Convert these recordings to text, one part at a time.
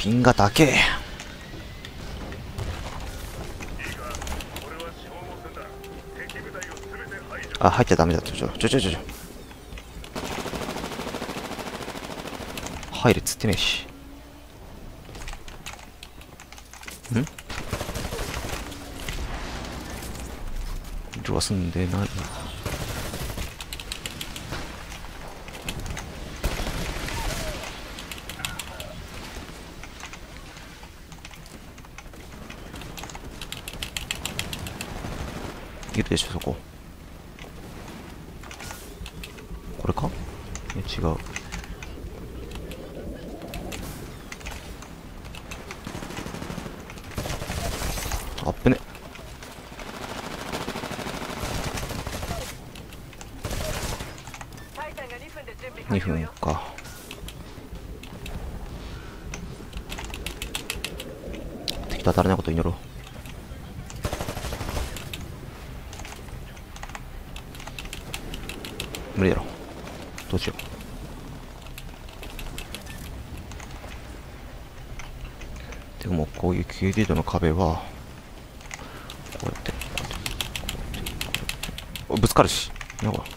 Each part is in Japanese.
ピンが高え。あ、入っちゃダメだ。入るっつってねえし。ん？色は済んでない。いるでしょ、そこ。これか？いや、違う。あっぶね。2分か。敵と当たらないことを祈ろう。無理だろ。どうしよう。でもこういう90度の壁はこうやってぶつかるし、やばい。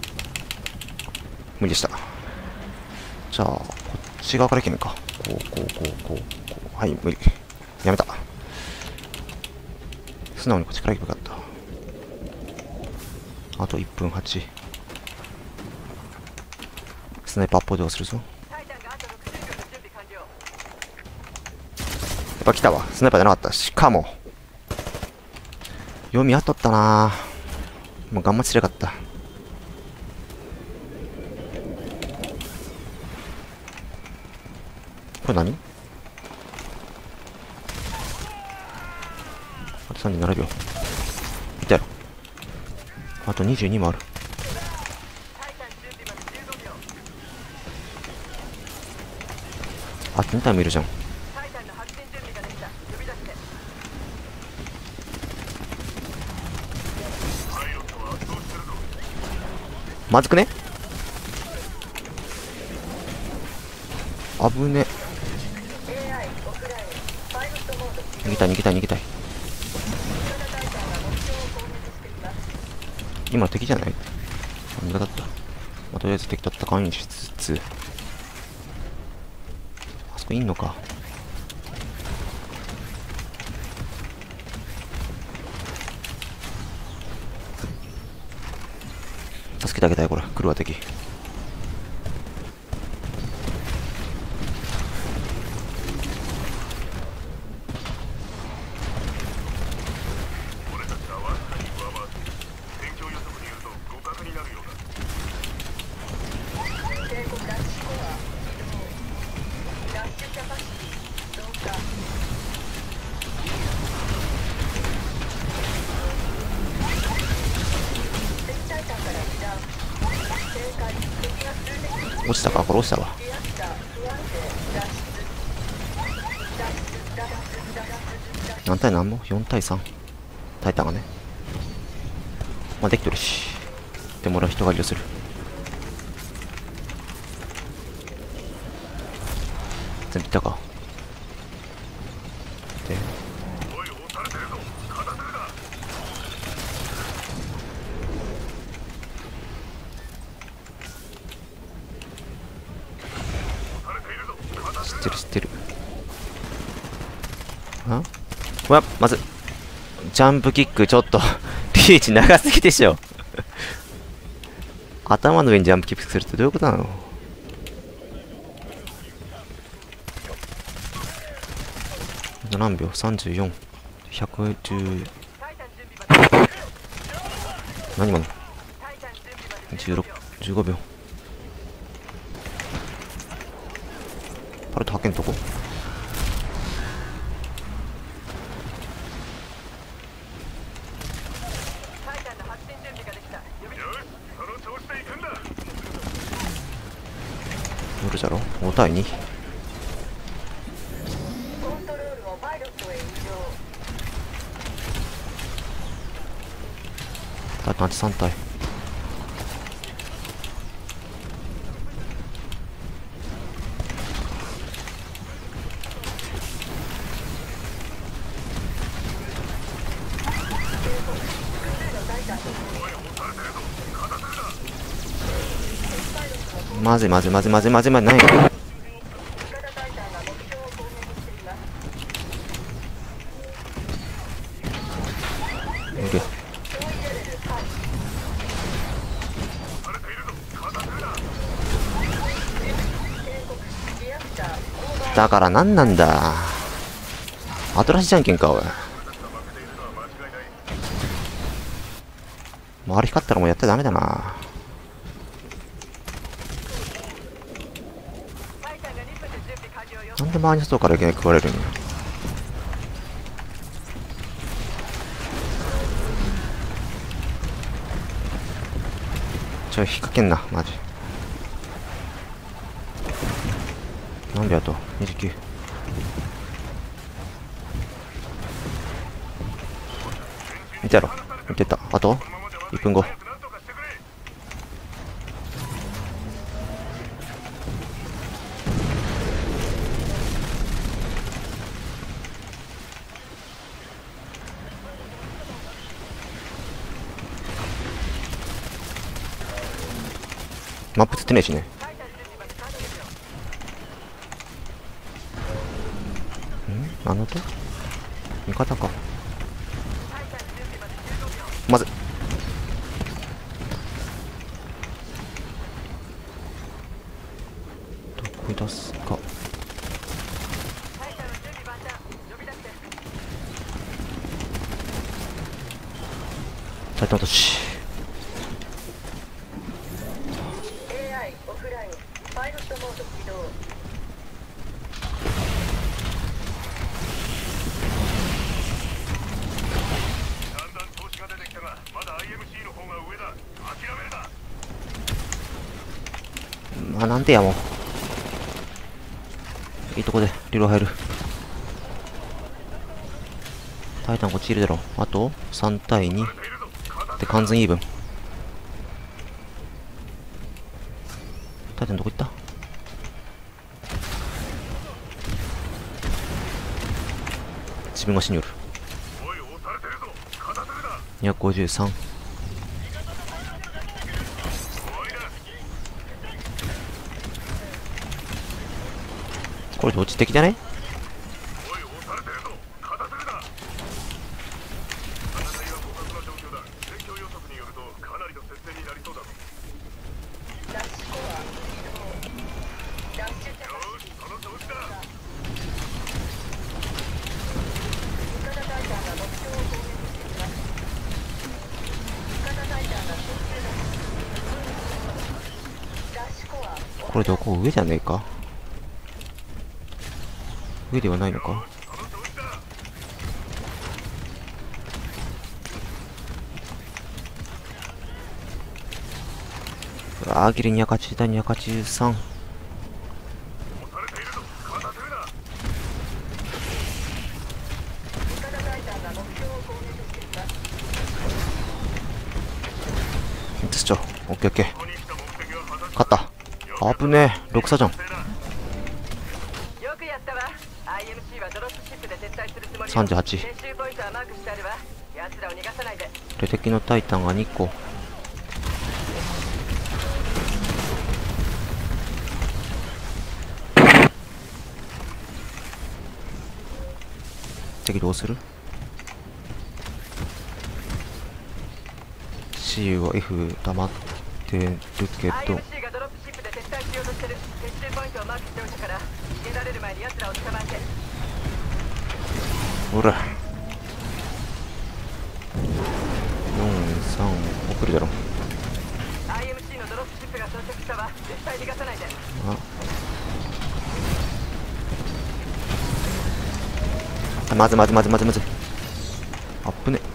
無理でした。じゃあこっち側からいけないか。こう、はい、無理。やめた。素直にこっちから行けばよかった。あと1分8。スナイパーっぽい動画するぞ。やっぱ来たわ。スナイパーじゃなかった。しかも読み合っとったな。もう頑張ってすれかった。これ何？あと37秒。いたよ。あと22もある。あ、2体もいるじゃん。まずくね？危ね。逃げたい。今敵じゃない？味方だった。まあ、とりあえず敵と戦いにしつつ、あそこいんのか。助けてあげたい。これ来るわ敵。落ちたか？これ落ちたわ。何対何も ?4 対3。タイタンがね。まあできとるし。でも俺は人が利用する。全部いったか。で知ってる。まずジャンプキックちょっとリーチ長すぎでしょ頭の上にジャンプキックするってどういうことなの？何秒？ 34、110。何今の16、15秒。パルト派遣とこ。乗るじゃろ。5対2。タイタン3体。 まずいまずいまずいまずいまずいまずい、何や。いけ。だから何なんだ、後出しじゃんけんかおい。周り光ったらもうやってダメだな。なんで周りの外からいきなり食われるんや。引っ掛けんなマジ。なんであと29。見てやろ、見てた。あと1分後。マップつってねえしね。あの音味方か。まずどこに出すか。タイタン落とし。まあなんでやもう。いいとこでリロー入る。タイタンこっちいるだろ。あと3対2で完全イーブン。タイタンどこ行った。自分が死による。253。これどっち敵じゃね。これどこ上じゃねえか。上ではないのか。あーギリ280対283。スチョオッケーオッケー。勝った。あぶねえ、6差じゃん。38で敵のタイタンが2個。敵どうする。 C は F 溜まってるけど、ほら43送るだろ。あ、まずまずまずまずまず。あっぶね。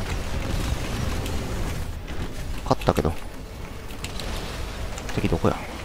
勝ったけど敵どこや。